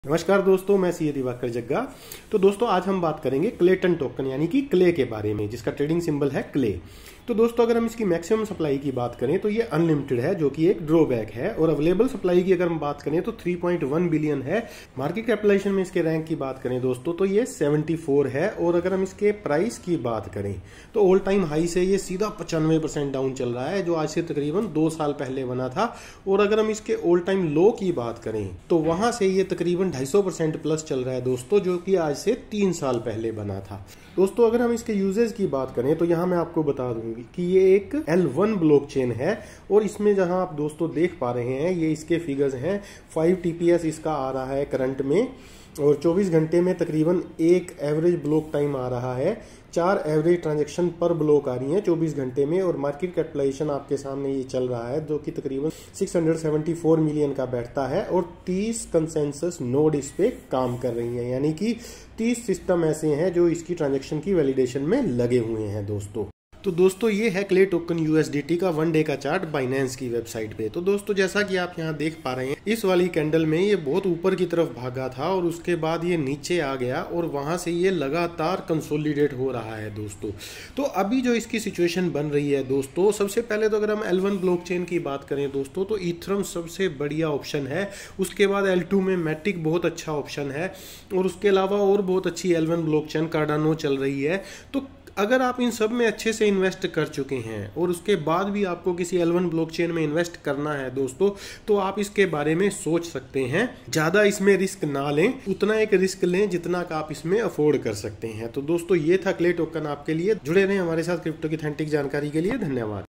नमस्कार दोस्तों, मैं सी दिवाकर जग्गा। तो दोस्तों आज हम बात करेंगे क्लेटन टोकन यानी कि क्ले के बारे में, जिसका ट्रेडिंग सिंबल है क्ले। तो दोस्तों अगर हम इसकी मैक्सिमम सप्लाई की बात करें तो ये अनलिमिटेड है, जो कि एक ड्रॉबैक है। और अवेलेबल सप्लाई की अगर हम बात करें तो 3.1 बिलियन है। मार्केट कैपिटलाइजेशन में इसके रैंक की बात करें दोस्तों तो ये 74 है। और अगर हम इसके प्राइस की बात करें तो ऑल टाइम हाई से ये सीधा 95% डाउन चल रहा है, जो आज से तकरीबन 2 साल पहले बना था। और अगर हम इसके ऑल टाइम लो की बात करें तो वहां से ये तकरीबन 250% प्लस चल रहा है दोस्तों, जो कि आज से 3 साल पहले बना था। दोस्तों अगर हम इसके यूजेस की बात करें तो यहाँ मैं आपको बता दूंगी कि ये एक L1 ब्लॉकचेन है। और इसमें जहां आप दोस्तों देख पा रहे हैं ये इसके फिगर्स हैं। 5 TPS इसका आ रहा है करंट में, और 24 घंटे में तकरीबन एक एवरेज ब्लॉक टाइम आ रहा है। 4 एवरेज ट्रांजैक्शन पर ब्लॉक आ रही हैं 24 घंटे में। और मार्केट कैपिटलाइजेशन आपके सामने ये चल रहा है, जो कि तकरीबन 674 मिलियन का बैठता है। और 30 कंसेंसस नोड इस पे काम कर रही हैं, यानी कि 30 सिस्टम ऐसे हैं जो इसकी ट्रांजैक्शन की वैलिडेशन में लगे हुए हैं दोस्तों। तो दोस्तों ये है क्ले टोकन USDT का 1 डे का चार्ट बाइनेंस की वेबसाइट पे। तो दोस्तों जैसा कि आप यहाँ देख पा रहे हैं, इस वाली कैंडल में ये बहुत ऊपर की तरफ भागा था और उसके बाद ये नीचे आ गया और वहां से ये लगातार कंसोलिडेट हो रहा है दोस्तों। तो अभी जो इसकी सिचुएशन बन रही है दोस्तों, सबसे पहले तो अगर हम L1 ब्लॉकचेन की बात करें दोस्तों तो इथरम सबसे बढ़िया ऑप्शन है। उसके बाद L2 में मैटिक बहुत अच्छा ऑप्शन है। और उसके अलावा और बहुत अच्छी L1 ब्लॉकचेन कार्डानो चल रही है। तो अगर आप इन सब में अच्छे से इन्वेस्ट कर चुके हैं और उसके बाद भी आपको किसी L1 ब्लॉकचेन में इन्वेस्ट करना है दोस्तों, तो आप इसके बारे में सोच सकते हैं। ज़्यादा इसमें रिस्क ना लें, उतना एक रिस्क लें जितना का आप इसमें अफोर्ड कर सकते हैं। तो दोस्तों ये था क्ले टोकन आपके लिए। जुड़े रहें हमारे साथ क्रिप्टो की ऑथेंटिक जानकारी के लिए। धन्यवाद।